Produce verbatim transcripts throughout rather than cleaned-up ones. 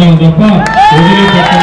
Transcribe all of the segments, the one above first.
వదిలిపెడతాం తప్ప వదిలిపెట్టడం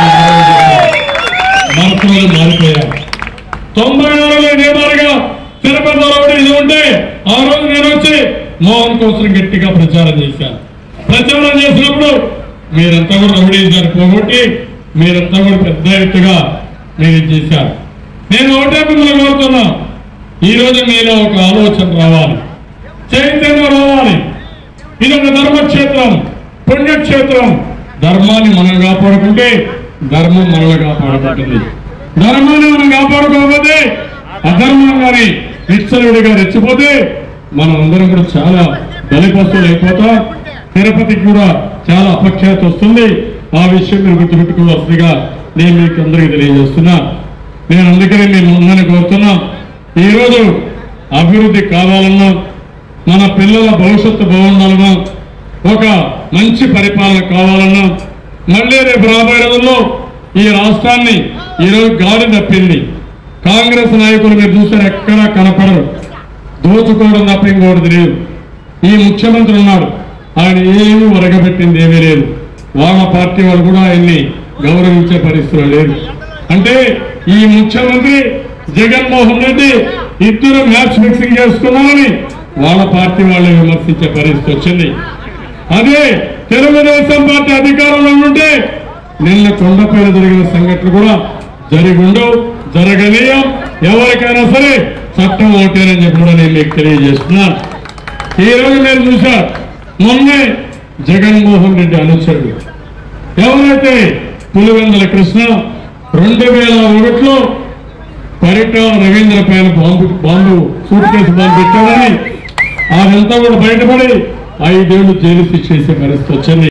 మనసులు మారిపోయారు. తొంభై ఆరులో నేమారుగా తిరుపతిలో ఇది ఉంటే ఆ రోజు నేను వచ్చి మోహన్ కోసం గట్టిగా ప్రచారం చేశాను. ప్రచారం చేసినప్పుడు మీరంతా కూడా రౌడీజాన్ని పోగొట్టి మీరంతా కూడా పెద్ద ఎత్తుగా మీరు చేశారు. నేను ఒకటే మిమ్మల్ని కోరుతున్నా, ఈ రోజు మీలో ఒక ఆలోచన రావాలి, చైతన్యం రావాలి. ఇది ఒక ధర్మక్షేత్రం, పుణ్యక్షేత్రం. ధర్మాన్ని మనం కాపాడుకుంటే ధర్మం మనల్ని కాపాడుకుంటుంది. ధర్మాన్ని మనం కాపాడుకోకపోతే అధర్మంగానే విచ్చలవిడిగా రెచ్చిపోతే మనం అందరం కూడా చాలా బలిపస్తులు అయిపోతాం. తిరుపతికి కూడా చాలా అపఖ్యాతి వస్తుంది. ఆ విషయం మీరు గుర్తుపెట్టుకోవాల్సిందిగా నేను మీకు అందరికీ తెలియజేస్తున్నా. నేను అందుకని మేము అందరినీ కోరుతున్నా, ఈరోజు అభివృద్ధి కావాలన్నా, మన పిల్లల భవిష్యత్తు బాగుండాలన్నా, ఒక మంచి పరిపాలన కావాలన్నా, మళ్ళీ రేపు రాబోయే రోజుల్లో ఈ రాష్ట్రాన్ని ఈరోజు గాడి తప్పింది. కాంగ్రెస్ నాయకులు మీరు చూసారు, ఎక్కడా కనపడరు, దోచుకోవడం తప్ప ఇంకోటి తెలియదు. ఈ ముఖ్యమంత్రి ఉన్నాడు, ఆయన ఏమీ ఒరగబెట్టింది ఏమీ లేదు. వాళ్ళ పార్టీ వాళ్ళు కూడా ఆయన్ని గౌరవించే పరిస్థితులు లేదు. అంటే ఈ ముఖ్యమంత్రి జగన్మోహన్ రెడ్డి ఇద్దరు మ్యాచ్ ఫిక్సింగ్ చేసుకున్నారని వాళ్ళ పార్టీ వాళ్ళని విమర్శించే పరిస్థితి వచ్చింది. అదే తెలుగుదేశం పార్టీ అధికారంలో ఉంటే నిన్న కొండపైన జరిగిన సంఘటనలు కూడా జరిగి ఉండవు, జరగనీయం. ఎవరికైనా సరే చట్టం ఓటేనని చెప్పి కూడా నేను మీకు తెలియజేస్తున్నాను. ఈ రోజు నేను చూశాను, మొన్నే జగన్మోహన్ రెడ్డి అనుచరుడు ఎవరైతే పులివెందుల కృష్ణ రెండు వేల ఒకటిలో పరిటాల రవీంద్ర పైన bomb bomb suitcase bomb పెట్టాడని అదంతా కూడా బయటపడి ఐదేళ్లు జైలు శిక్ష చేసే పరిస్థితి వచ్చింది.